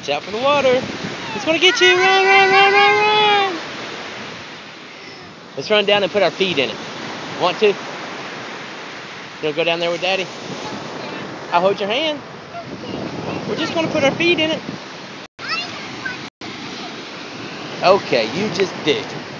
Watch out for the water. It's going to get you. Run, run, run, run, run. Let's run down and put our feet in it. Want to? You'll go down there with Daddy? I'll hold your hand. We're just going to put our feet in it. Okay, you just did.